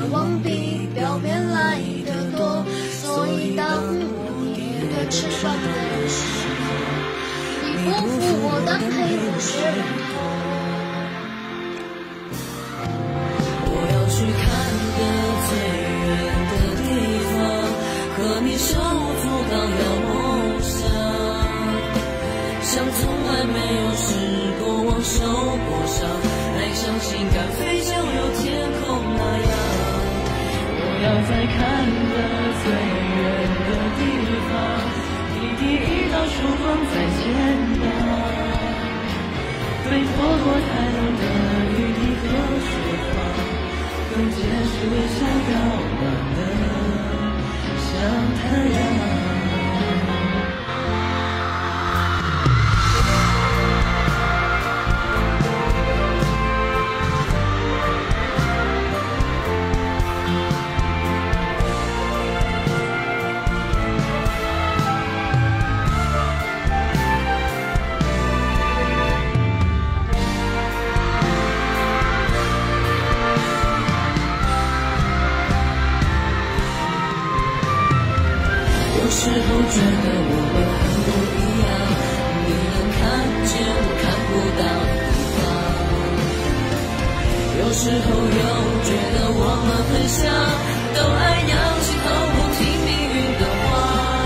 望比表面来得多，所以当我面对翅膀的时候，你不负我的陪我是人头。 我要去看个最远的地方，和你手足到遥梦想，像从来没有试过往受过伤，爱像心肝飞就有天空那样。我要再看个最远的地方，第一道曙光在前方，被泼过太冷的雨滴和雪花，更结实微笑遥远的像太阳。有时候觉得我们很不一样，你能看见我看不到的地方。有时候又觉得我们很像，都爱仰起头不听命运的话。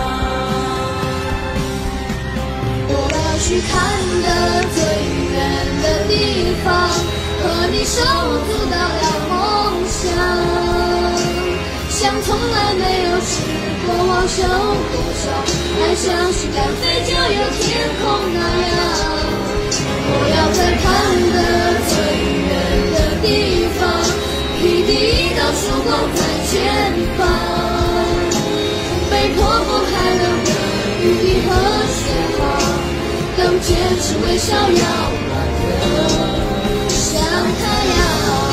我要去看的最远的地方，和你手足到了梦想，像从来没有试过往受过伤，爱像心肝飞就有天空那样。我要再看的最远的地方，比第一道曙光在前方，被泼过太冷的雨滴和雪花，更坚持微笑遥远的像太阳。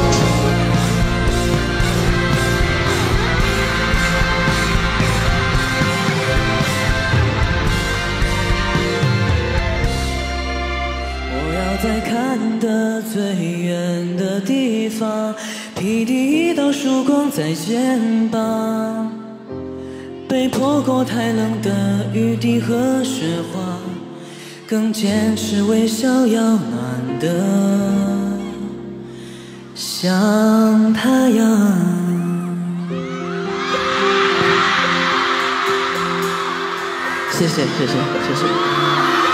在看的最远的地方，披第一道曙光在肩膀，被泼过太冷的雨滴和雪花，更坚持微笑要暖的像太阳。谢谢。